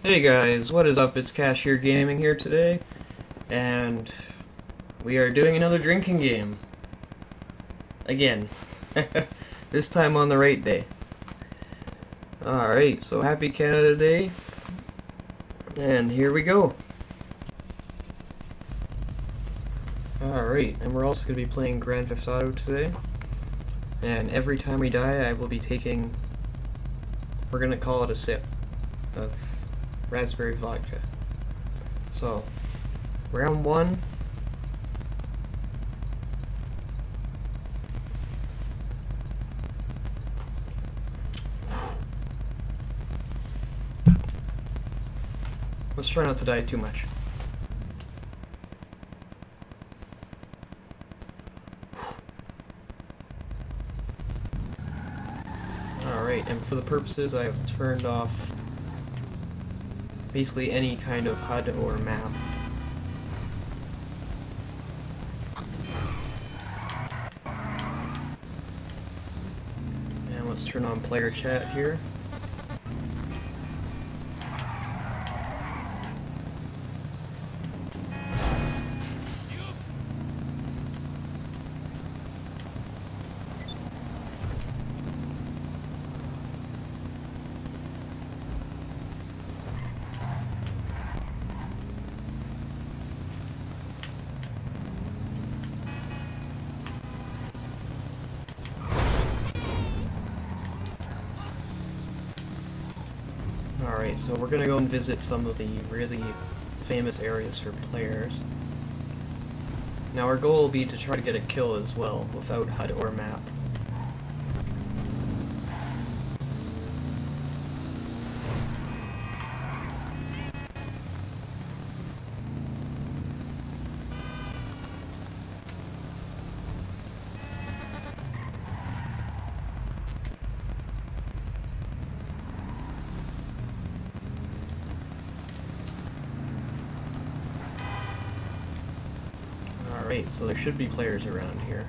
Hey guys, what is up? It's Cashier Gaming here today, and we are doing another drinking game. Again. This time on the right day. Alright, so happy Canada Day, and here we go. Alright, and we're also going to be playing Grand Theft Auto today, and every time we die I will be taking, we're going to call it a sip of raspberry vodka. So, round one. Let's try not to die too much. Alright, and for the purposes, I have turned off basically any kind of HUD or map. And let's turn on player chat here. Alright, so we're gonna go and visit some of the really famous areas for players. Now our goal will be to try to get a kill as well, without HUD or map. Alright, so there should be players around here.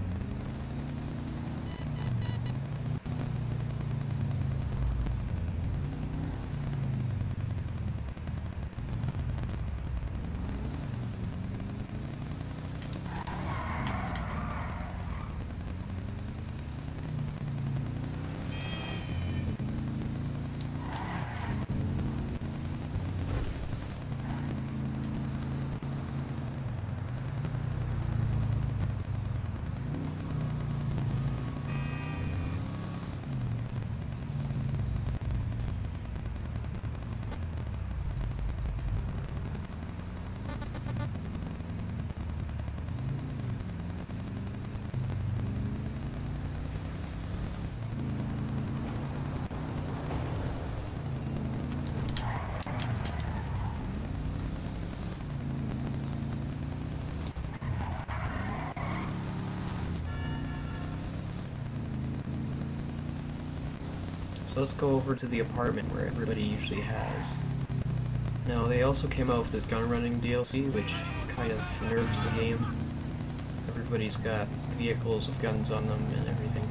So let's go over to the apartment where everybody usually has. Now, they also came out with this gun running DLC, which kind of nerfs the game. Everybody's got vehicles with guns on them and everything.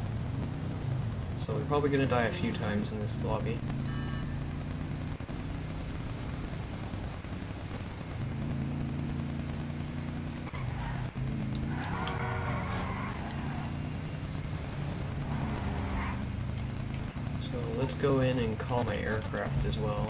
So we're probably gonna die a few times in this lobby. Let's go in and call my aircraft as well.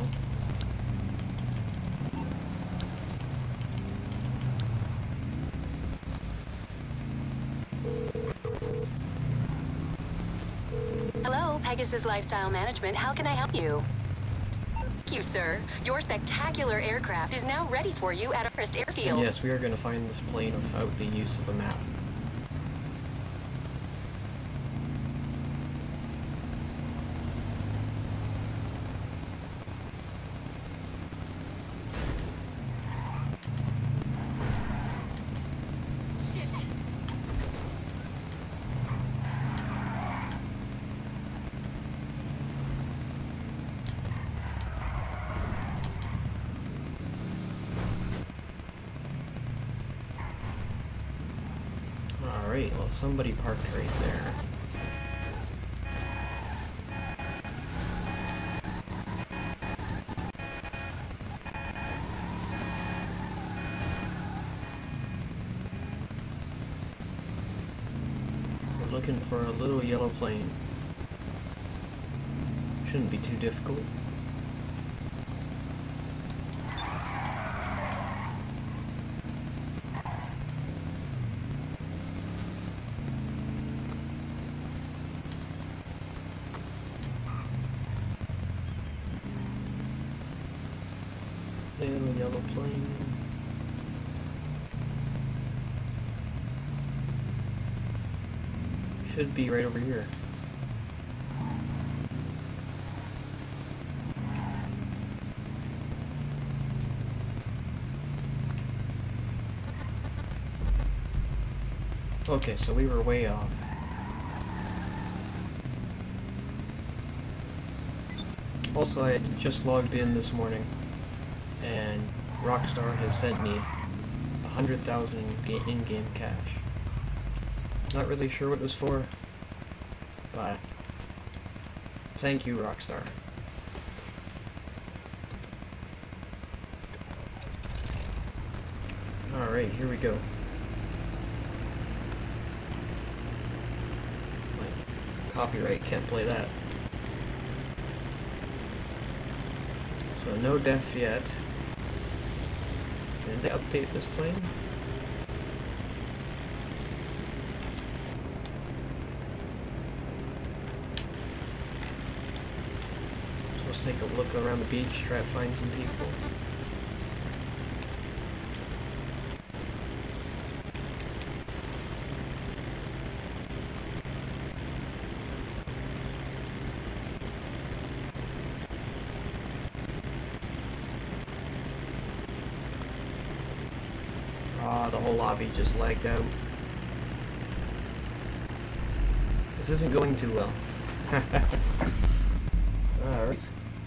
Hello, Pegasus Lifestyle Management. How can I help you? Thank you, sir. Your spectacular aircraft is now ready for you at our first airfield. And yes, we are going to find this plane without the use of a map. Alright, well somebody parked right there. looking for a little yellow plane. Shouldn't be too difficult. Little yellow plane. Should be right over here. Okay, so we were way off. Also, I had just logged in this morning, and Rockstar has sent me 100,000 in-game cash. Not really sure what it was for, but thank you, Rockstar. Alright, here we go. My copyright can't play that. So no def yet. Did they update this plane? Let's take a look around the beach, try to find some people. Ah, the whole lobby just lagged out. This isn't going too well. Alright.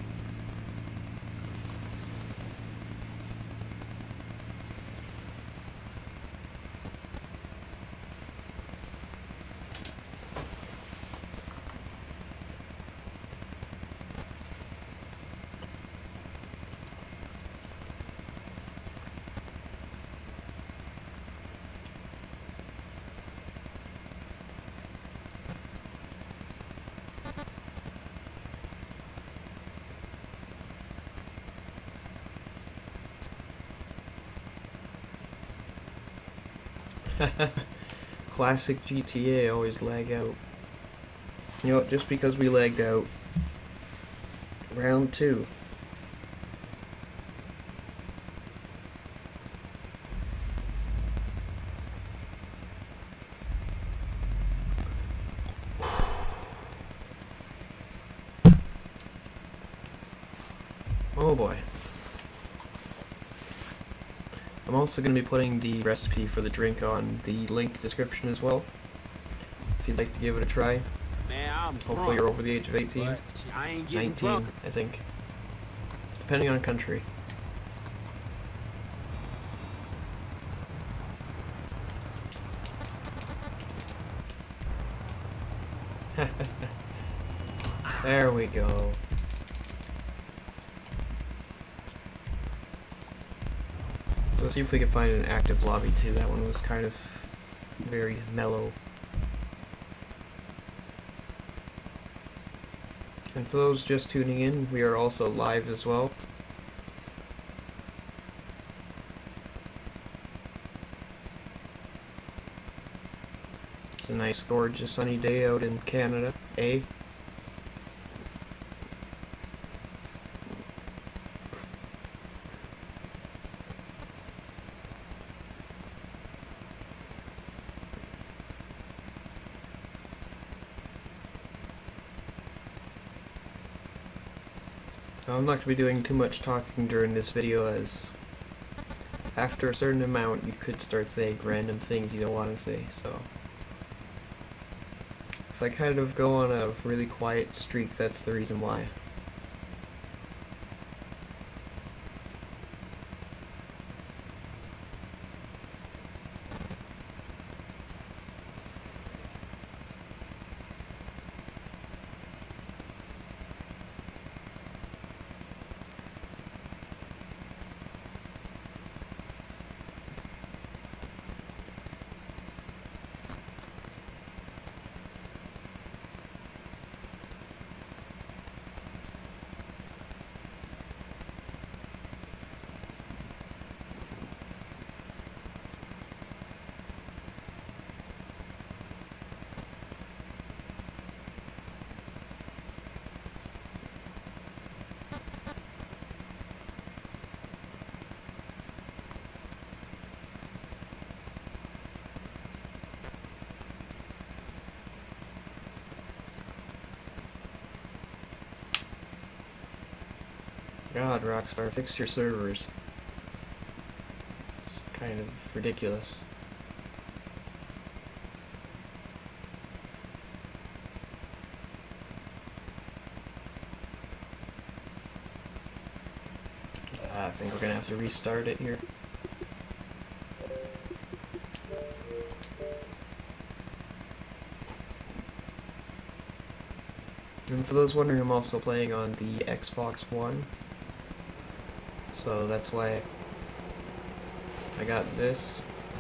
Classic GTA, always lag out. You know, just because we lagged out. Round 2. Oh boy. I'm also going to be putting the recipe for the drink on the link description as well, if you'd like to give it a try. Man, I'm Hopefully drunk, you're over the age of 18. but I ain't getting 19, drunk. I think. Depending on country. There we go. So let's see if we can find an active lobby too. That one was kind of very mellow. And for those just tuning in, we are also live as well. It's a nice, gorgeous, sunny day out in Canada, eh? I'm not going to be doing too much talking during this video, as after a certain amount you could start saying random things you don't want to say, so if I kind of go on a really quiet streak, that's the reason why. God, Rockstar, fix your servers. It's kind of ridiculous. I think we're gonna have to restart it here. And for those wondering, I'm also playing on the Xbox One. So that's why I got this.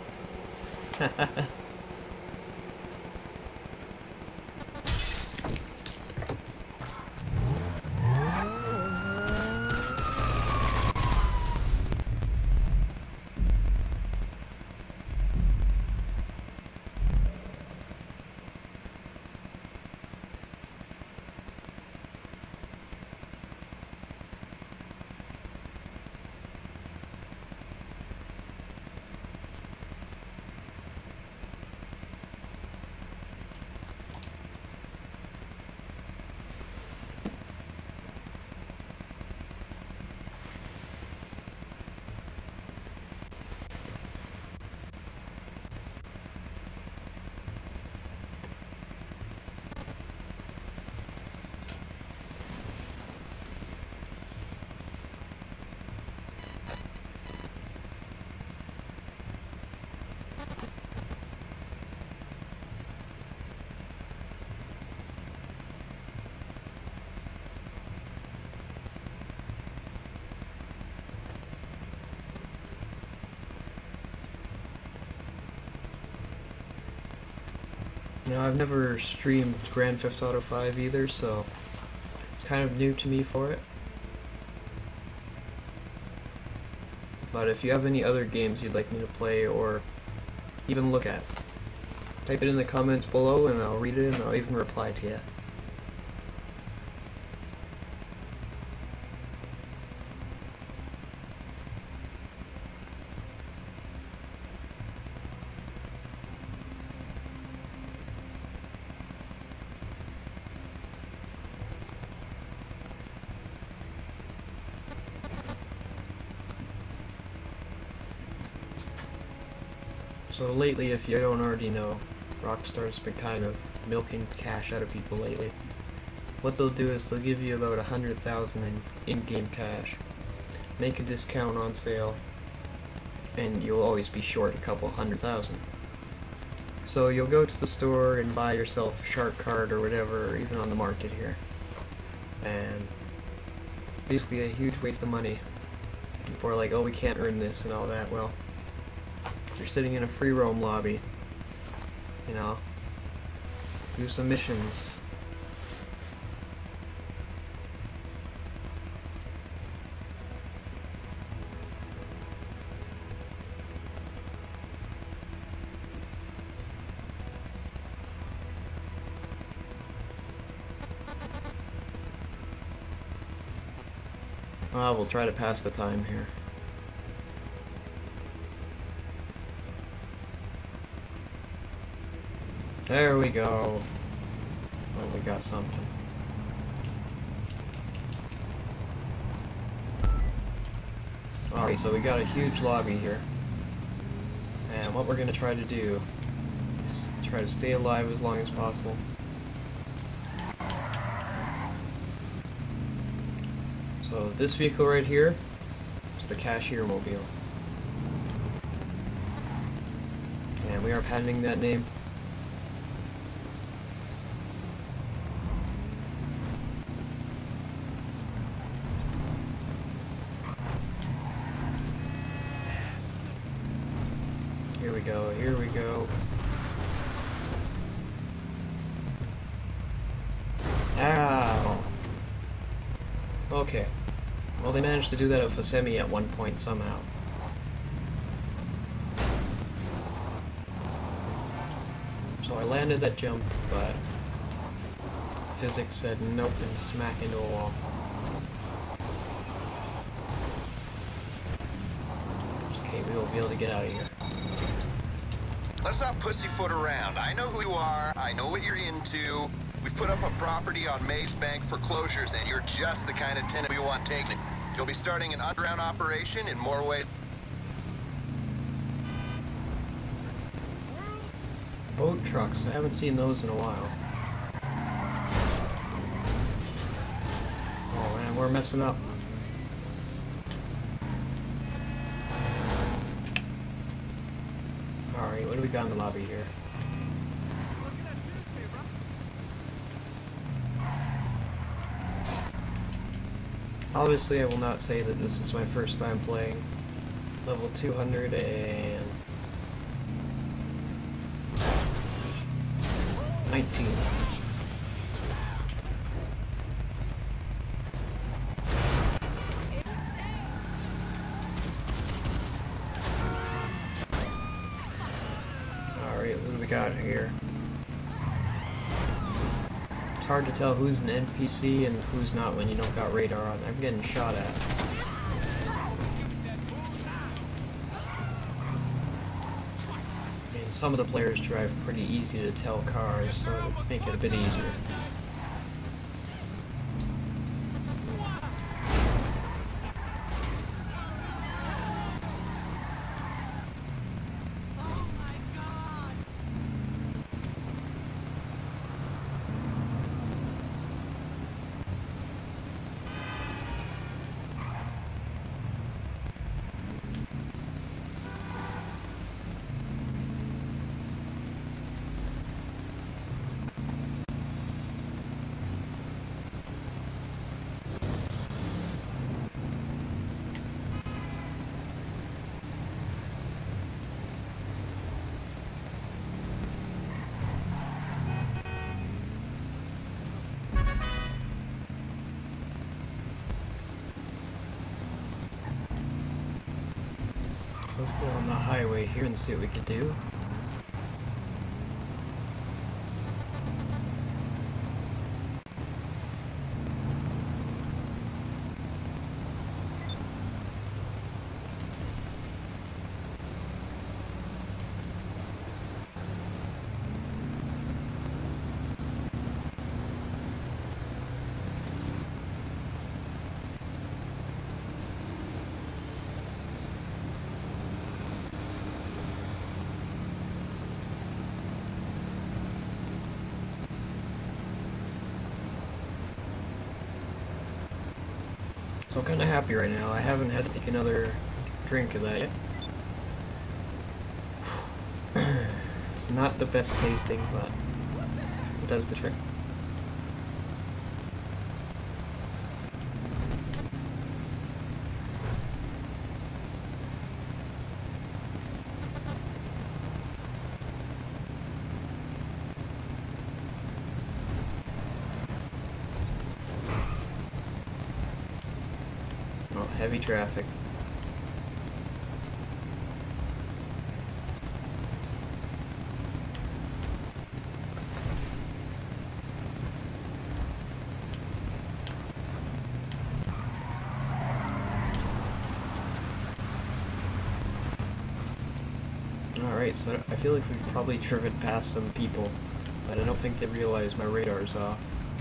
Now, I've never streamed Grand Theft Auto 5 either, so it's kind of new to me for it. But if you have any other games you'd like me to play or even look at, type it in the comments below and I'll read it and I'll even reply to you. So lately, if you don't already know, Rockstar's been kind of milking cash out of people lately. What they'll do is they'll give you about 100,000 in-game cash, make a discount on sale, and you'll always be short a couple 100,000. So you'll go to the store and buy yourself a shark card or whatever, even on the market here. And basically a huge waste of money. People are like, oh, we can't earn this and all that. Well, you're sitting in a free roam lobby, you know, do some missions. We'll try to pass the time here. There we go. Oh, we got something. Alright, so we got a huge lobby here. And what we're going to try to do is try to stay alive as long as possible. So this vehicle right here is the Cashier Mobile. And we are patenting that name. Here we go, here we go. Ow! Okay. Well, they managed to do that with a semi at one point somehow. So I landed that jump, but physics said nope and smack into a wall. Okay, we won't be able to get out of here. Let's not pussyfoot around. I know who you are. I know what you're into. We put up a property on Maze Bank foreclosures, and you're just the kind of tenant we want taken to You'll be starting an underground operation in more ways. Boat trucks, I haven't seen those in a while. Oh man, we're messing up. Alright, what do we got in the lobby here? Obviously, I will not say that this is my first time playing level 219. Alright, what do we got here? It's hard to tell who's an NPC and who's not when you don't got radar on. I'm getting shot at. And some of the players drive pretty easy to tell cars, so it'll make it a bit easier. Let's go on the highway here and see what we can do. So I'm kind of happy right now. I haven't had to take another drink of that yet. It's not the best tasting, but it does the trick. Heavy traffic. Alright, so I feel like we've probably driven past some people, but I don't think they realize my radar's off.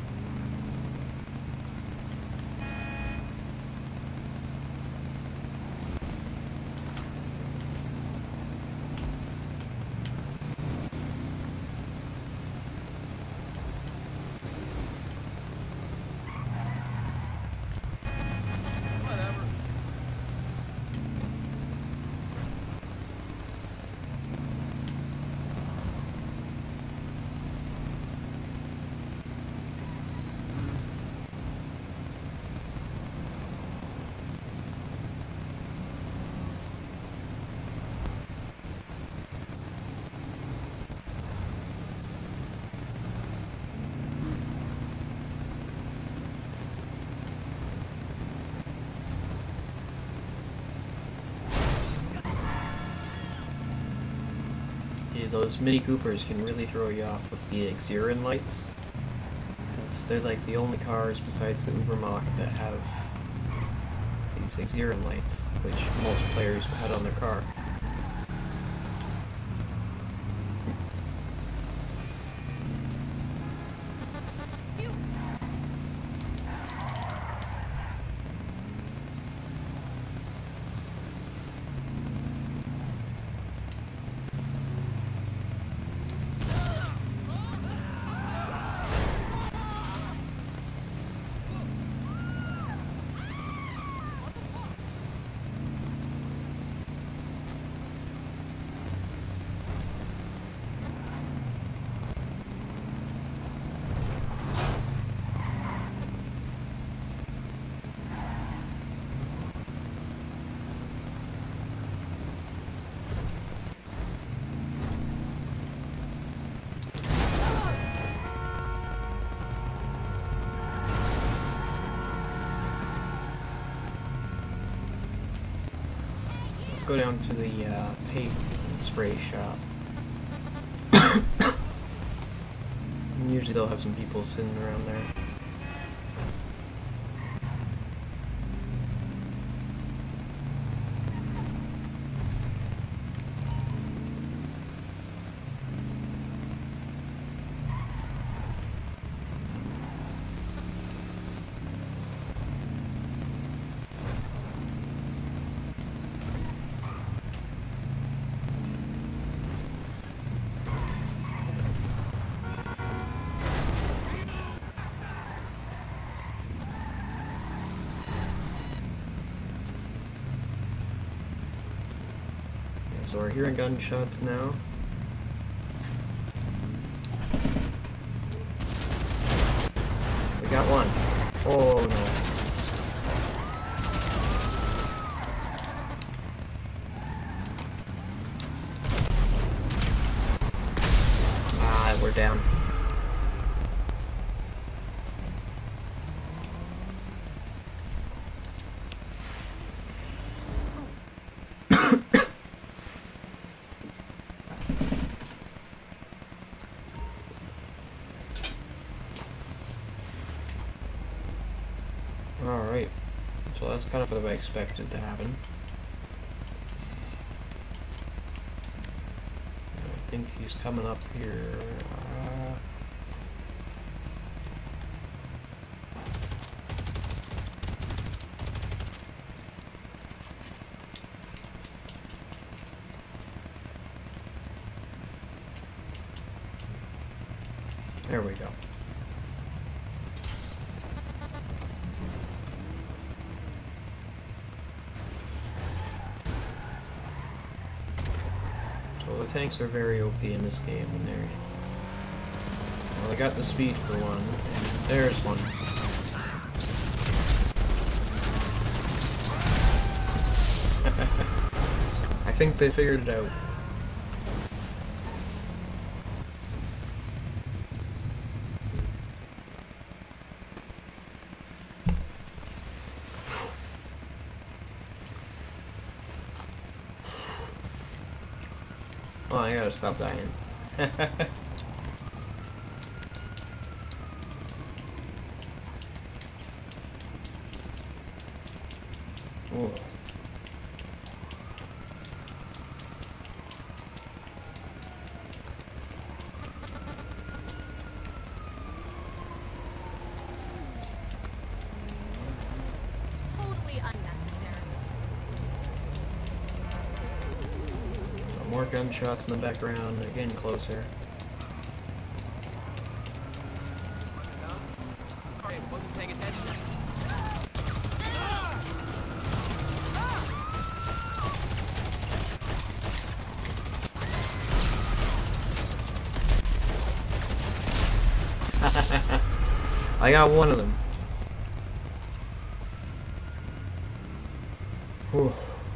Those Mini Coopers can really throw you off with the Xeron lights. They're like the only cars besides the Ubermacht that have these Xeron lights, which most players had on their car. go down to the paint spray shop. And usually they'll have some people sitting around there. So we're hearing gunshots now. We got one. Oh no. Ah, we're down. Alright, so that's kind of what I expected to happen. I think he's coming up here. There we go. The tanks are very OP in this game, and well, I got the speed for one, and there's one. I think they figured it out. Oh, I gotta stop dying. Ooh. Totally unnecessary. More gunshots in the background, they're getting closer. Sorry, wasn't paying attention. I got one of them. Whew.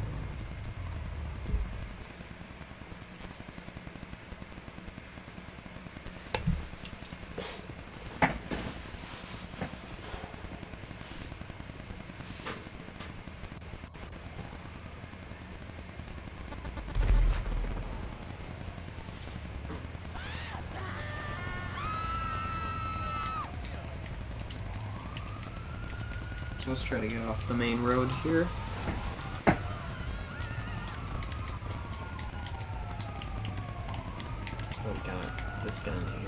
So let's try to get off the main road here. Oh god, this gun here.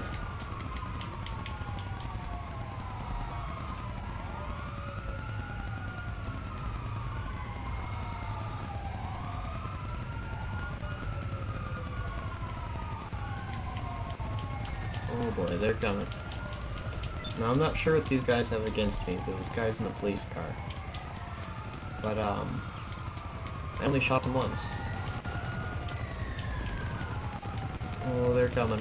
Oh boy, they're coming. Now I'm not sure what these guys have against me, those guys in the police car. But I only shot them once. Oh, they're coming.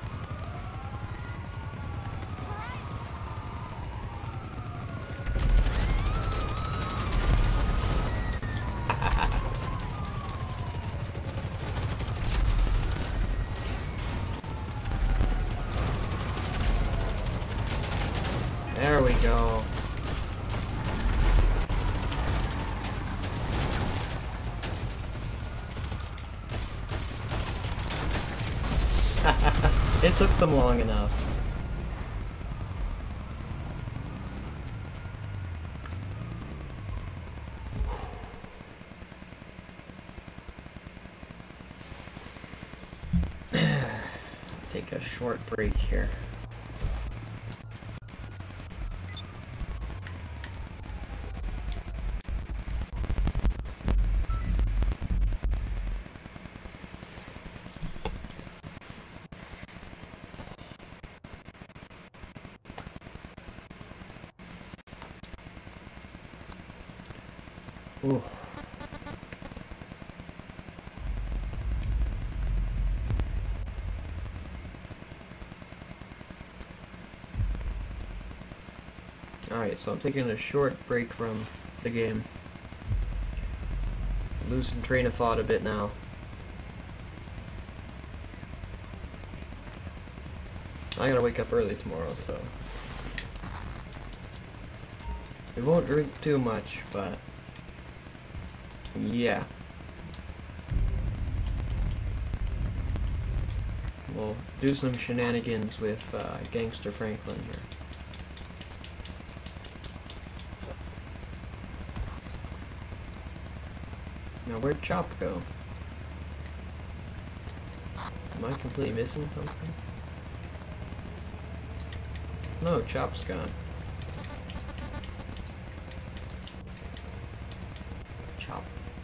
There we go. It took them long enough. Take a short break here. Ooh. Alright, so I'm taking a short break from the game. Losing train of thought a bit now. I gotta wake up early tomorrow, so we won't drink too much, but yeah. We'll do some shenanigans with Gangster Franklin here. Now, where'd Chop go? Am I completely missing something? No, Chop's gone. Chop.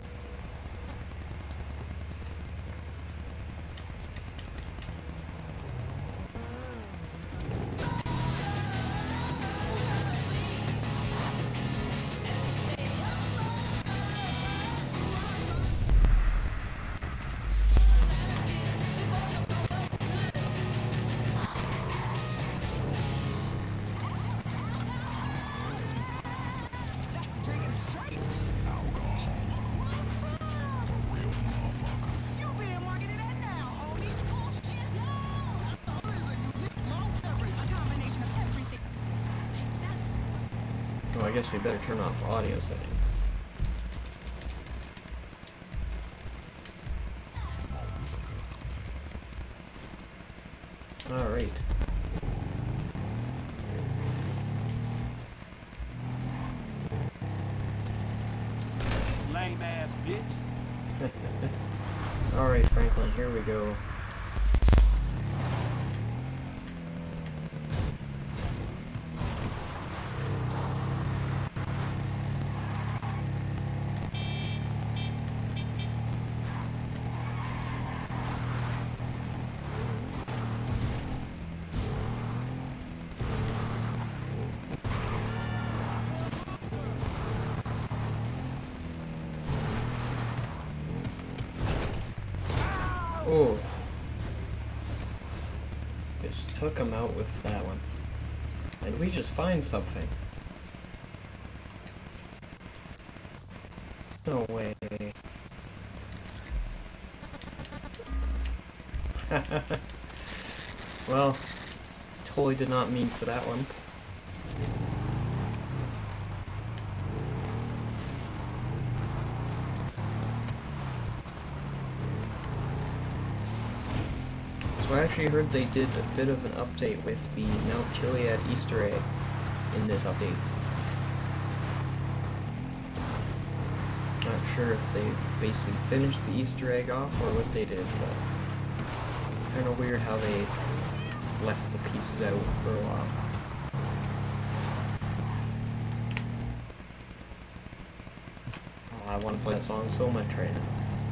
Oh, I guess we better turn off audio settings. Alright. Lame ass bitch. Alright, Franklin, here we go. Oh. Just took him out with that one. And we just find something. No way. Well, totally did not mean for that one. So I actually heard they did a bit of an update with the Mount Chiliad Easter egg in this update. Not sure if they've basically finished the Easter egg off or what they did, but kind of weird how they left the pieces out for a while. Oh, I want to play that song so much right now.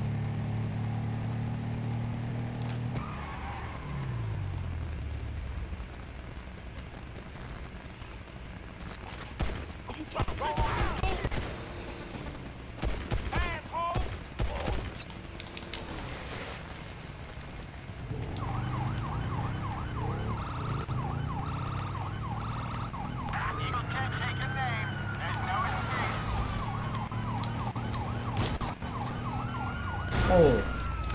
Oh.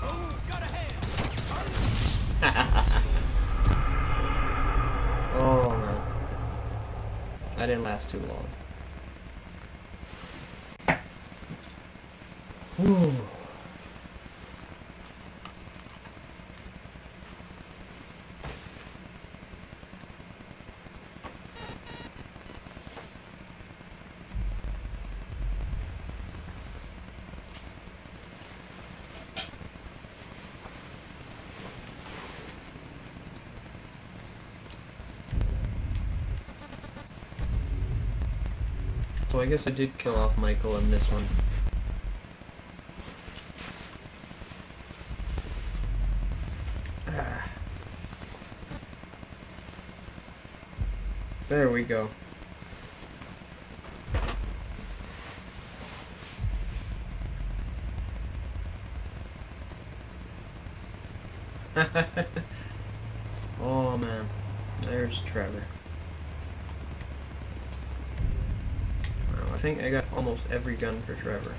Oh man. That didn't last too long. Whew. So I guess I did kill off Michael in this one. Ah. There we go. Oh man, there's Trevor. Wow, I think I got almost every gun for Trevor.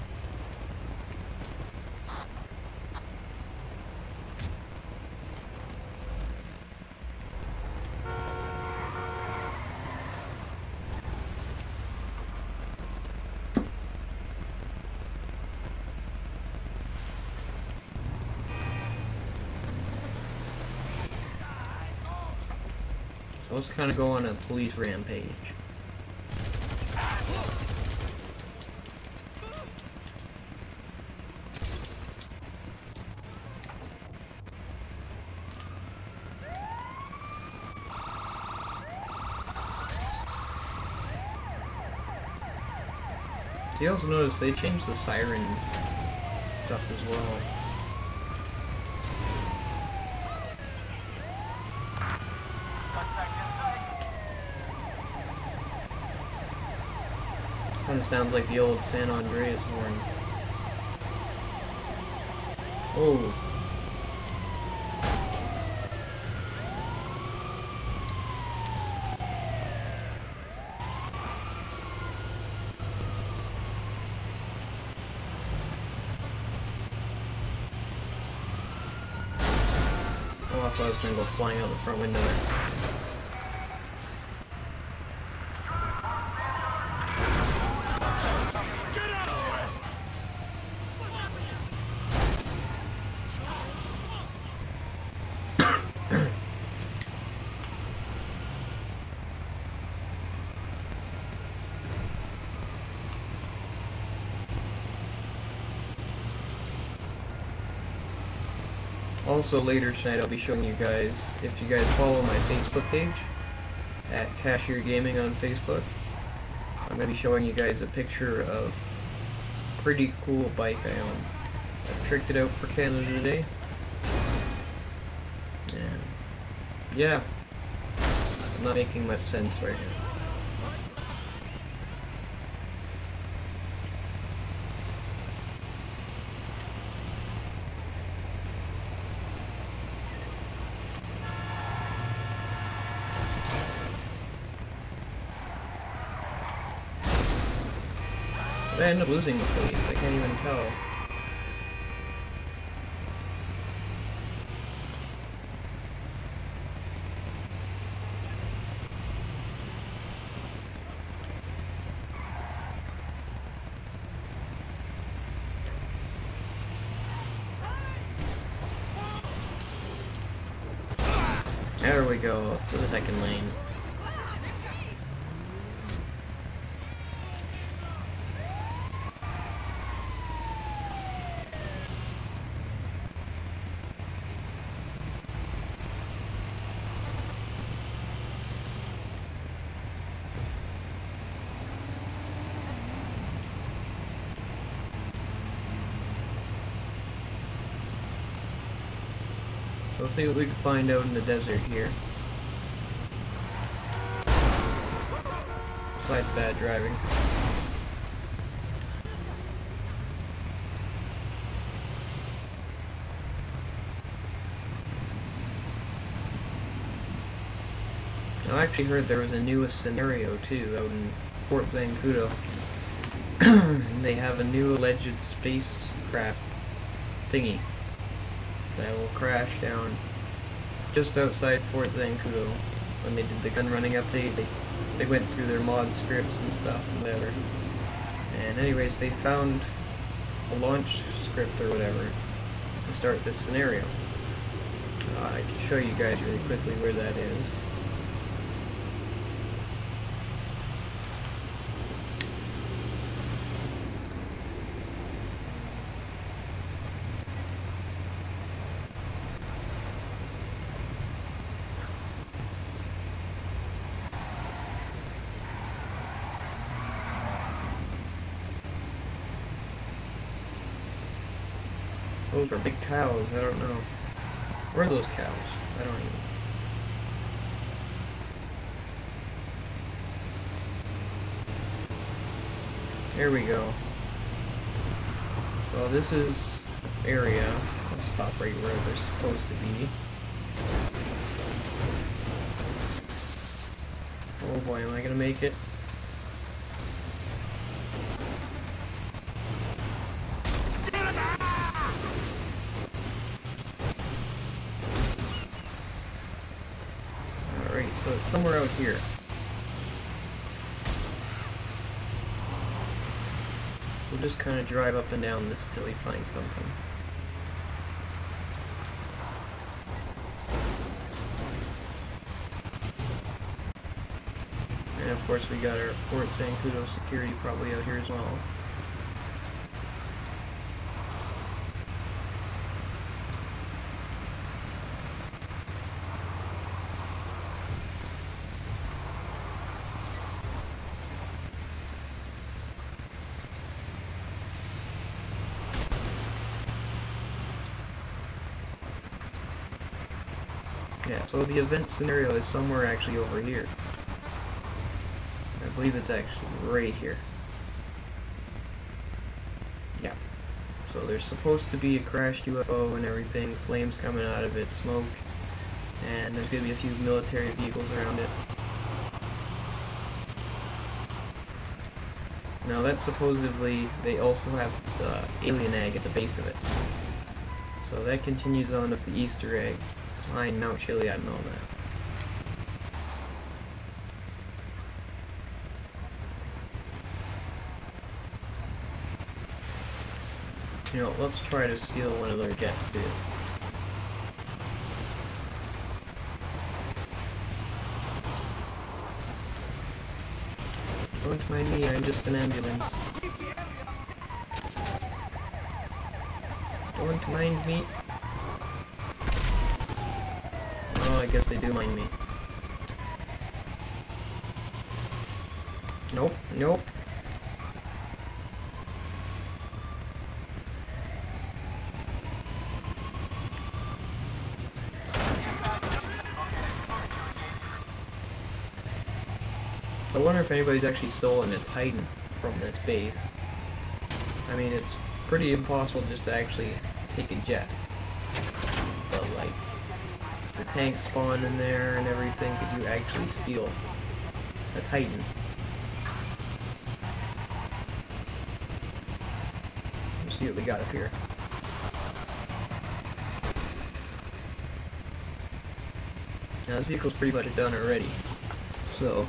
So let's kind of go on a police rampage. You also notice they changed the siren stuff as well. Kind of sounds like the old San Andreas horn. Oh. Oh, I thought I was gonna go flying out the front window there. Also later tonight I'll be showing you guys, if you guys follow my Facebook page, at Cashier Gaming on Facebook, I'm going to be showing you guys a picture of a pretty cool bike I own. I've tricked it out for Canada today. And yeah, I'm not making much sense right now. I end up losing the police, I can't even tell. There we go, to the second lane. So let's see what we can find out in the desert here. Besides bad driving. I actually heard there was a newest scenario too out in Fort Zancudo. They have a new alleged spacecraft thingy that will crash down just outside Fort Zancudo. When they did the gun running update, they went through their mod scripts and stuff and whatever. And anyways, they found a launch script or whatever to start this scenario. I can show you guys really quickly where that is. Those are big cows, I don't know. Where are those cows? I don't even... There we go. So this is area. I'll stop right where they're supposed to be. Oh boy, am I gonna make it? Alright, so it's somewhere out here. We'll just kind of drive up and down this till we find something. And of course we got our Fort Zancudo security probably out here as well. Yeah, so the event scenario is somewhere actually over here. I believe it's actually right here. Yeah. So there's supposed to be a crashed UFO and everything, flames coming out of it, smoke, and there's going to be a few military vehicles around it. Now that's supposedly, they also have the alien egg at the base of it. So that continues on with the Easter egg behind Mount Chiliad and all that. You know, let's try to steal one of their jets, dude. Don't mind me, I'm just an ambulance. Don't mind me. Oh, I guess they do mind me. Nope, nope. I wonder if anybody's actually stolen a Titan from this base. I mean, it's pretty impossible just to actually take a jet. But, like, if the tanks spawn in there and everything, could you actually steal a Titan? Let's see what we got up here. Now, this vehicle's pretty much done already. So,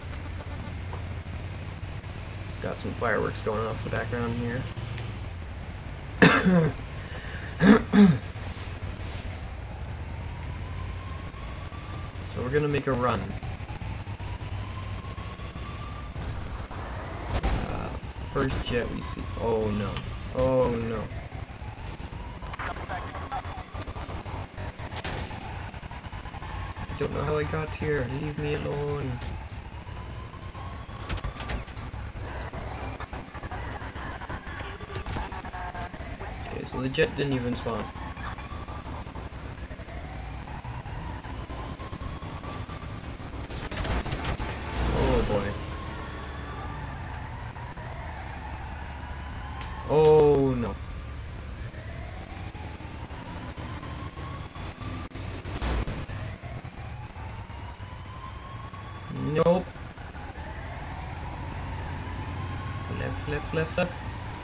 got some fireworks going off in the background here. So we're gonna make a run. First jet we see. Oh no. Oh no. I don't know how I got here. Leave me alone. So the jet didn't even spawn. Oh boy. Oh no. Nope. Left, left, left, left.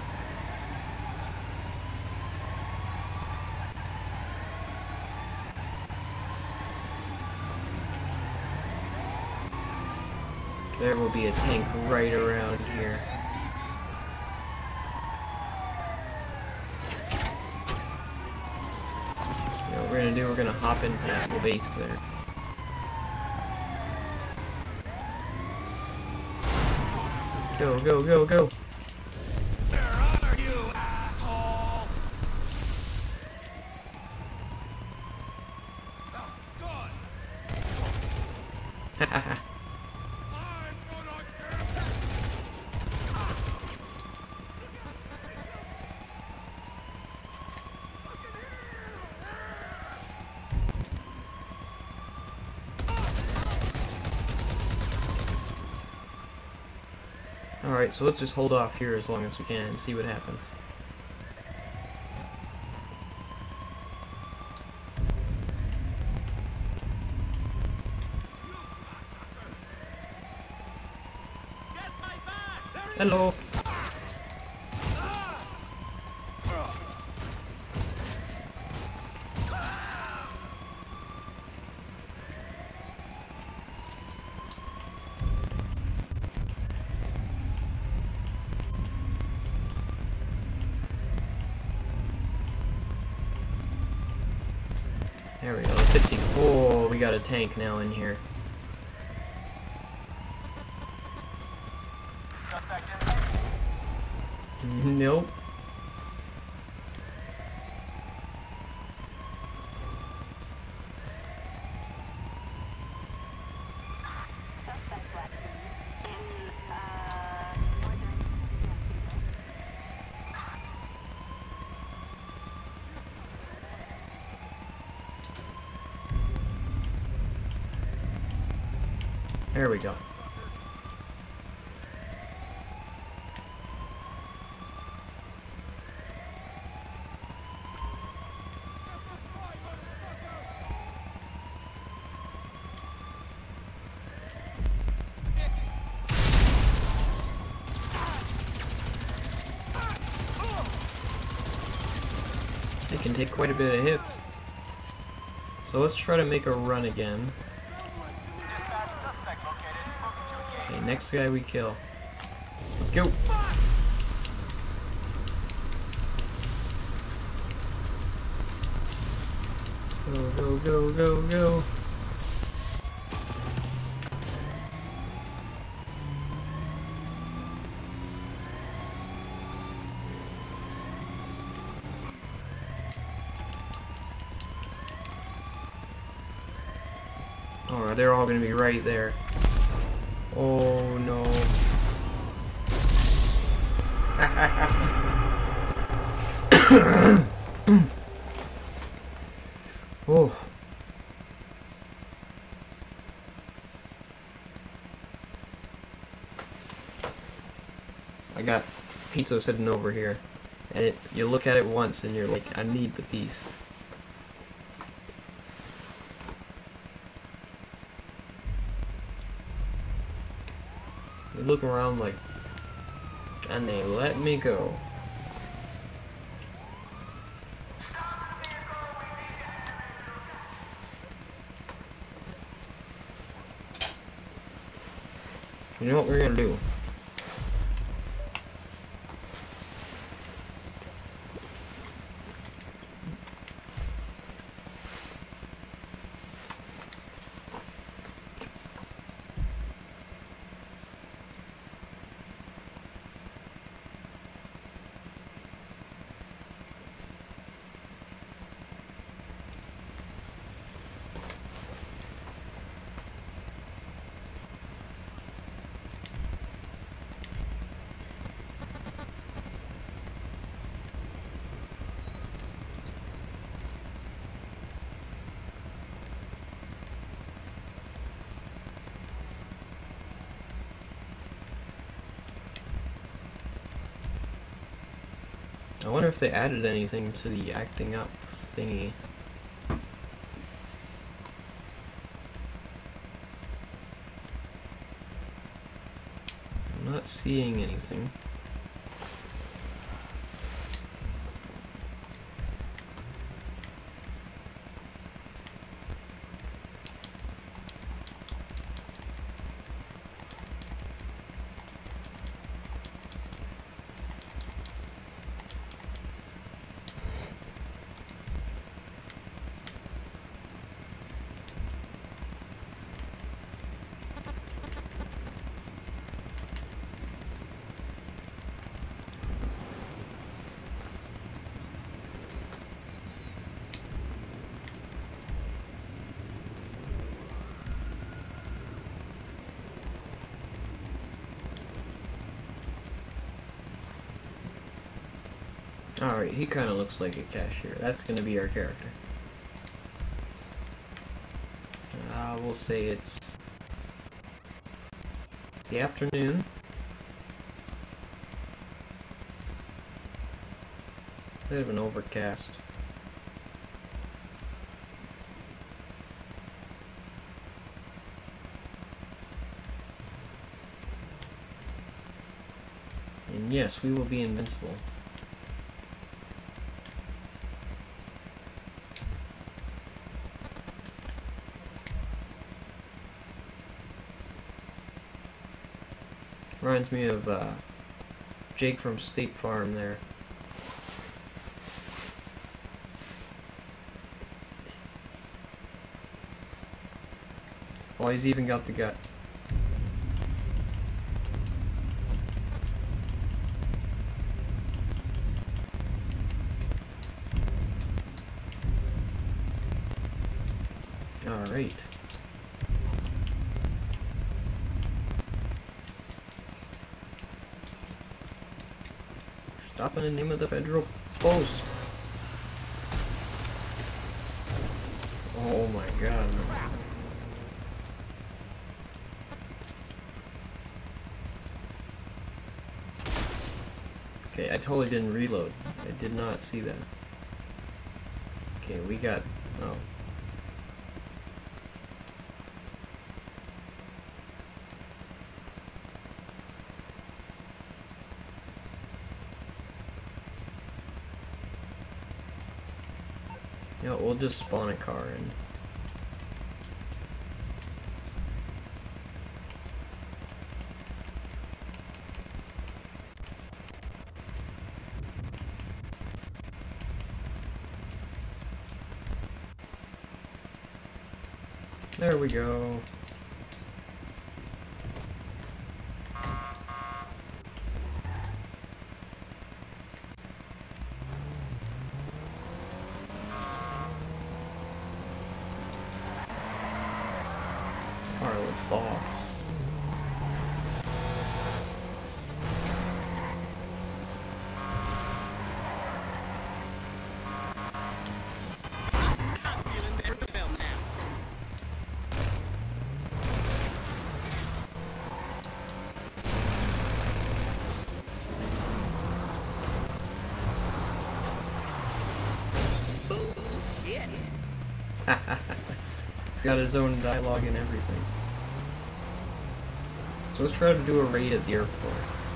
There will be a tank right around here. You know what we're gonna do? We're gonna hop into that little base there. Go, go, go, go! Where are you, asshole? Oh, he's gone. Hahaha. Alright, so let's just hold off here as long as we can and see what happens. Get my back! Hello! There we go, 50. Oh, we got a tank now in here. Nope. There we go. It can take quite a bit of hits. So let's try to make a run again. Okay, next guy we kill. Let's go! Go, go, go, go, go! Oh, they're all gonna be right there. Oh no. Oh. I got pizza sitting over here. And you look at it once and you're like, I need the piece. They look around like, and they let me go. You know what we're gonna do? I wonder if they added anything to the acting up thingy. I'm not seeing anything. Alright, he kind of looks like a cashier. That's going to be our character. We'll say it's the afternoon. Bit of an overcast. And yes, we will be invincible. Reminds me of Jake from State Farm there. Oh, he's even got the gut. Alright. Stop in the name of the federal post. Oh my god. Okay, I totally didn't reload. I did not see that. Okay, we got... oh. You know, we'll just spawn a car in. There we go. Carlet's boss. I'm feeling very well now. Bullshit. He's got his own dialogue and everything. So let's try to do a raid at the airport.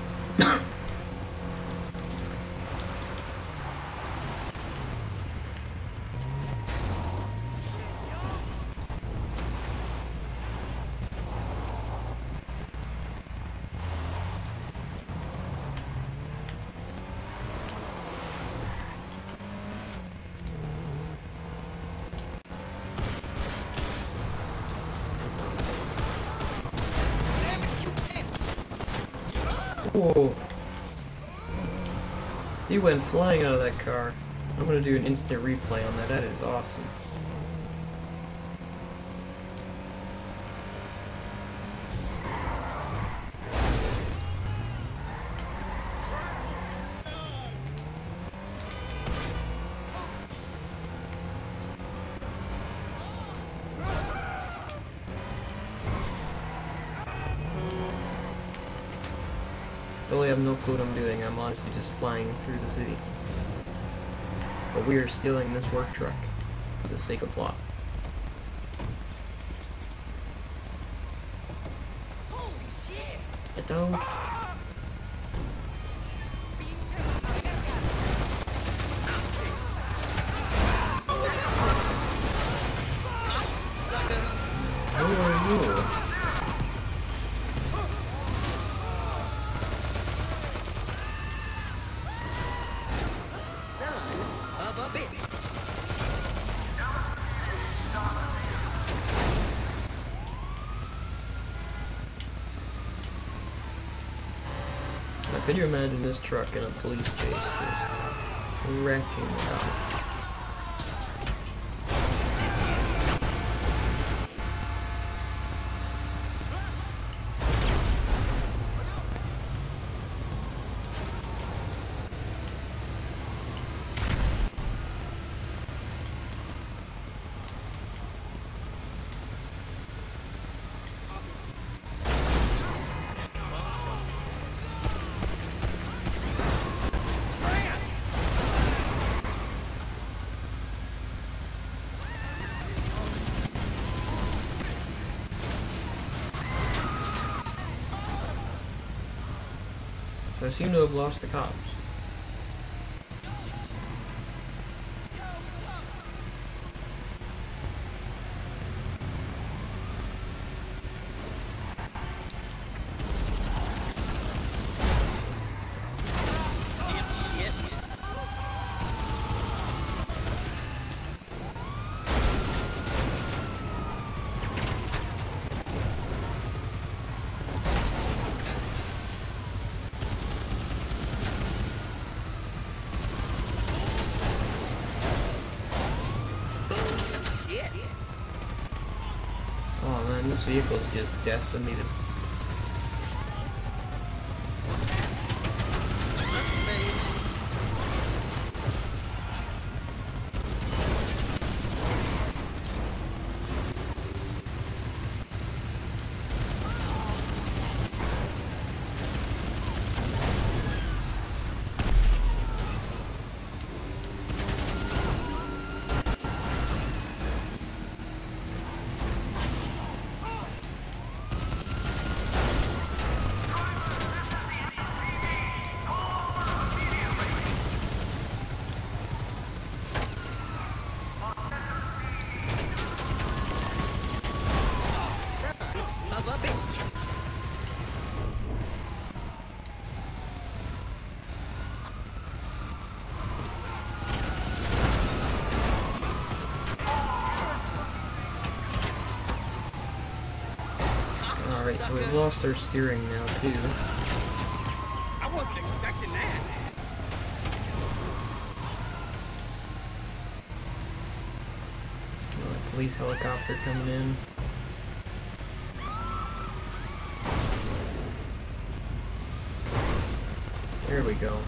Whoa! He went flying out of that car. I'm gonna do an instant replay on that. That is awesome. Totally have no clue what I'm doing. I'm honestly just flying through the city. But we are stealing this work truck for the sake of plot. Holy shit! Get down. Who are you? Son of a bitch. Now, could you imagine this truck in a police chase just wrecking it out? So I seem to have lost the cops. Oh man, this vehicle is just decimated. Of a bitch. Alright, so we've lost our steering now too. I wasn't expecting that. Police helicopter coming in. There we go.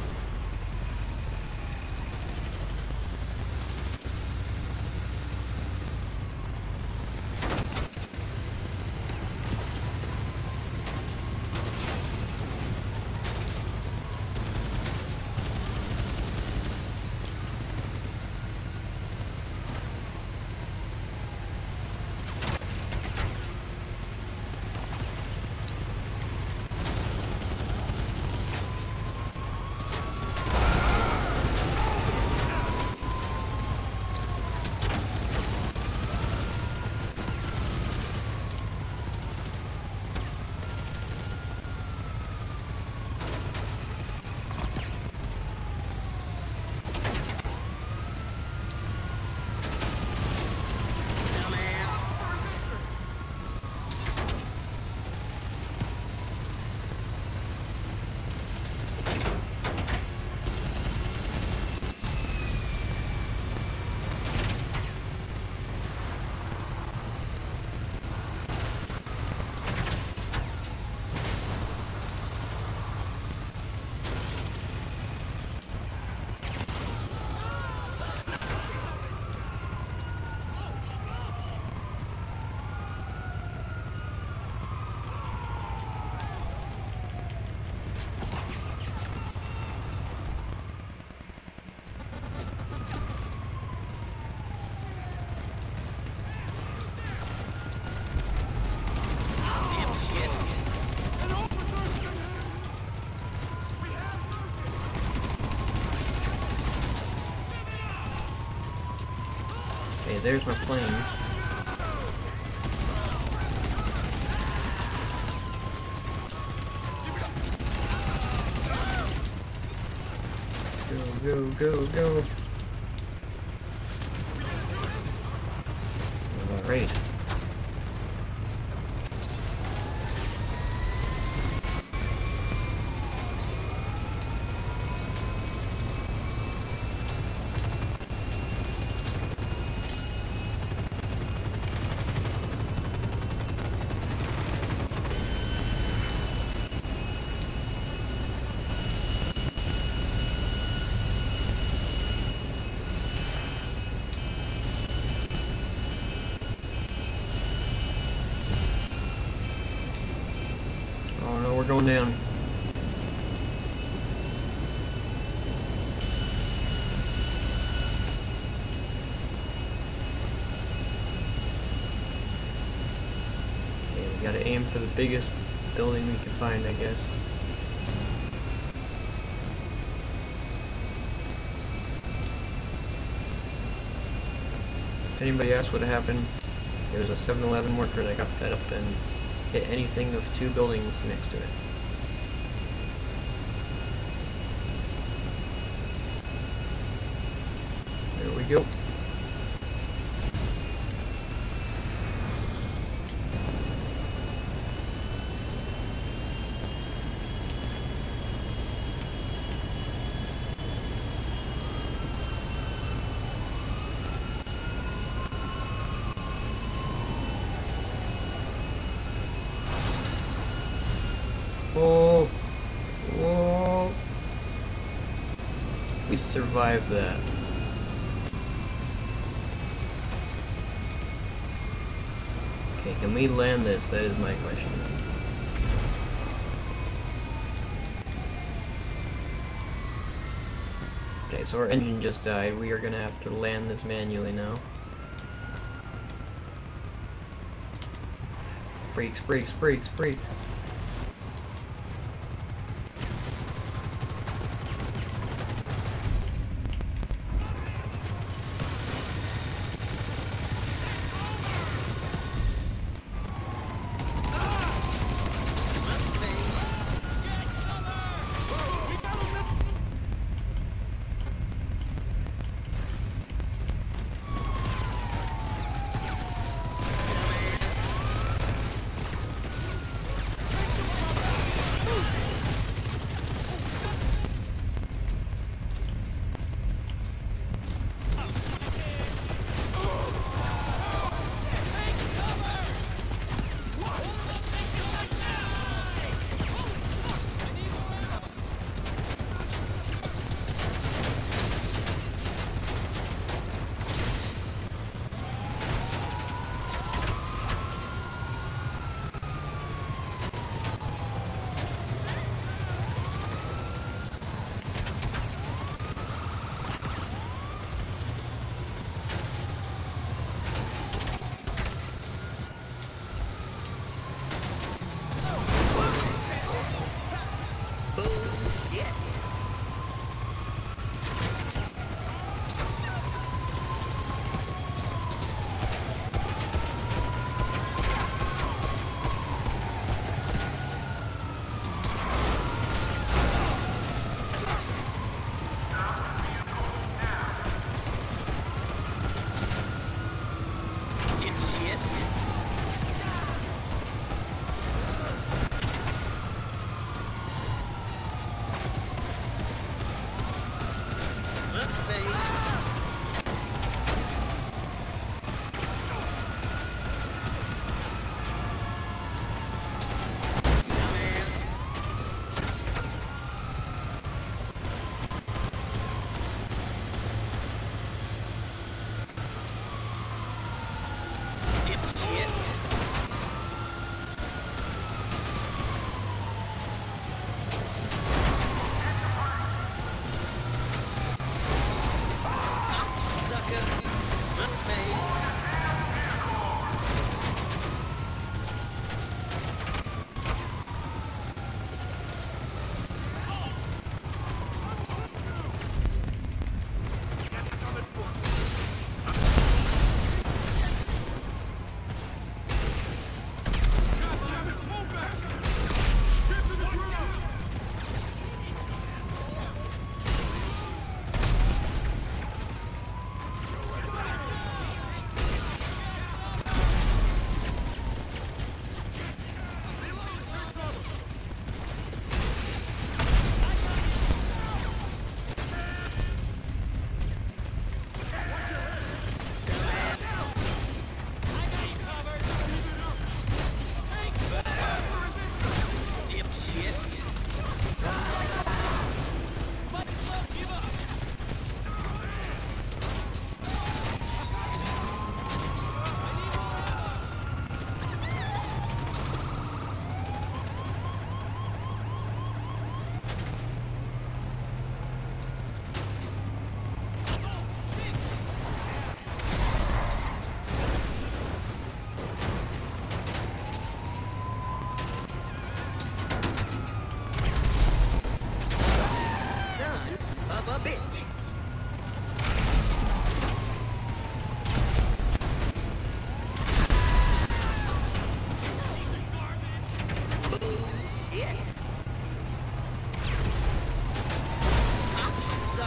Okay, there's my plane. Go, go, go. Alright. Oh no, we're going down. Okay, we gotta aim for the biggest building we can find, I guess. anybody asks what happened, there was a 7-Eleven worker that got fed up and hit anything of 2 buildings next to it. There we go. Oh, whoa. We survived that. Okay, can we land this? That is my question. Okay, so our engine just died. We are gonna have to land this manually now. Brakes, brakes, brakes, brakes.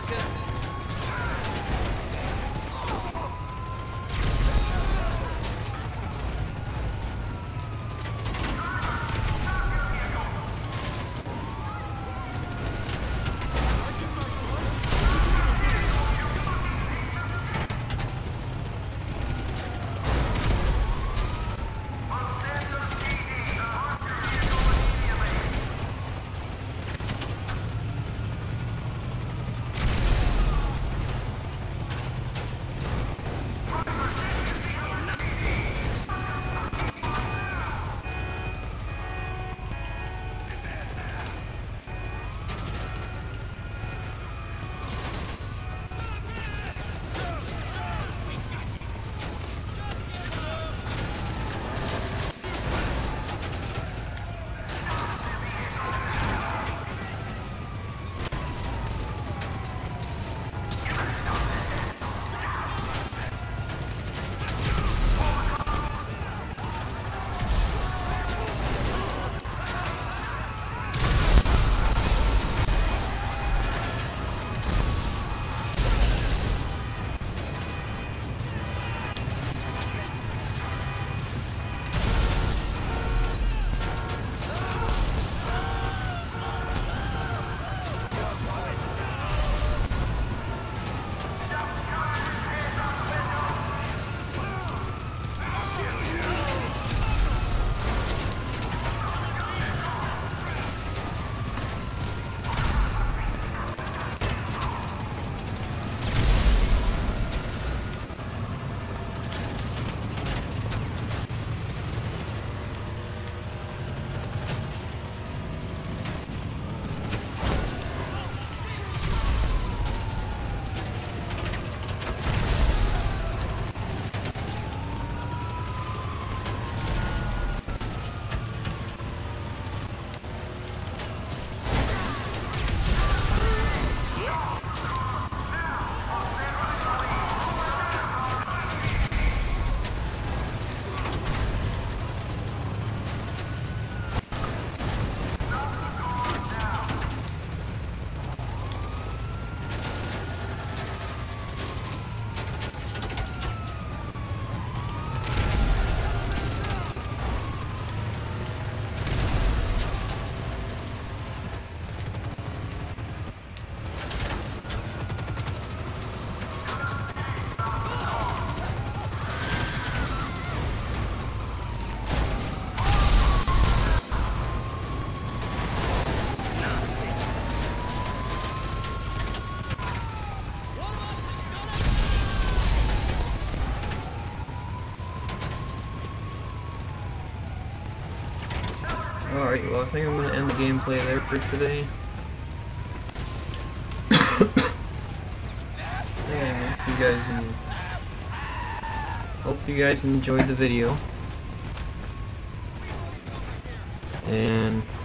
Alright, well I think I'm going to end the gameplay there for today. Yeah, hope you guys enjoyed the video. And